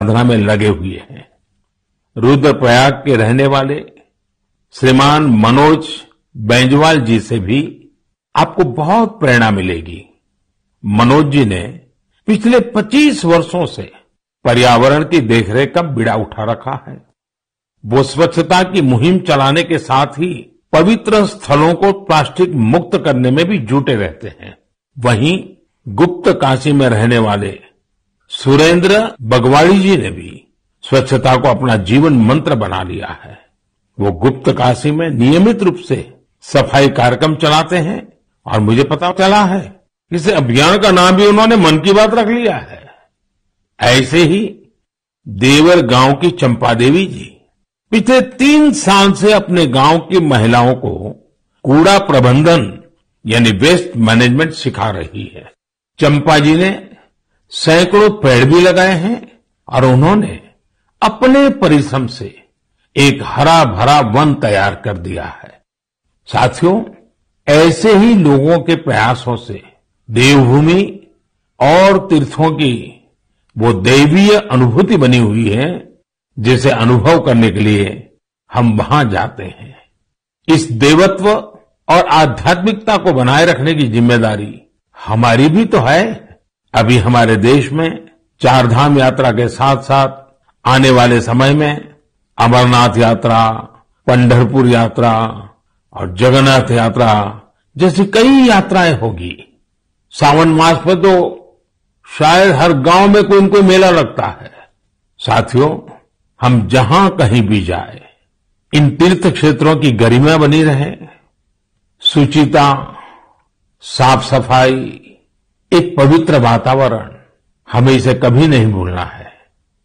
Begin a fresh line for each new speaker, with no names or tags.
साधना में लगे हुए हैं। रुद्रप्रयाग के रहने वाले श्रीमान मनोज बैंजवाल जी से भी आपको बहुत प्रेरणा मिलेगी। मनोज जी ने पिछले 25 वर्षों से पर्यावरण की देखरेख का बीड़ा उठा रखा है। वो स्वच्छता की मुहिम चलाने के साथ ही पवित्र स्थलों को प्लास्टिक मुक्त करने में भी जुटे रहते हैं। वहीं गुप्त काशी में रहने वाले सुरेंद्र बगवाड़ी जी ने भी स्वच्छता को अपना जीवन मंत्र बना लिया है। वो गुप्त काशी में नियमित रूप से सफाई कार्यक्रम चलाते हैं और मुझे पता चला है इस अभियान का नाम भी उन्होंने मन की बात रख लिया है। ऐसे ही देवर गांव की चंपा देवी जी पिछले 3 साल से अपने गांव की महिलाओं को कूड़ा प्रबंधन यानी वेस्ट मैनेजमेंट सिखा रही है। चंपा जी ने सैकड़ों पेड़ भी लगाए हैं और उन्होंने अपने परिश्रम से एक हरा भरा वन तैयार कर दिया है। साथियों, ऐसे ही लोगों के प्रयासों से देवभूमि और तीर्थों की वो दैवीय अनुभूति बनी हुई है जिसे अनुभव करने के लिए हम वहां जाते हैं। इस देवत्व और आध्यात्मिकता को बनाए रखने की जिम्मेदारी हमारी भी तो है। अभी हमारे देश में 4 धाम यात्रा के साथ साथ आने वाले समय में अमरनाथ यात्रा, पंढरपुर यात्रा और जगन्नाथ यात्रा जैसी कई यात्राएं होगी। सावन मास में तो शायद हर गांव में कोई न कोई मेला लगता है। साथियों, हम जहां कहीं भी जाए इन तीर्थ क्षेत्रों की गरिमा बनी रहे, शुचिता, साफ सफाई, एक पवित्र वातावरण, हमें इसे कभी नहीं भूलना है।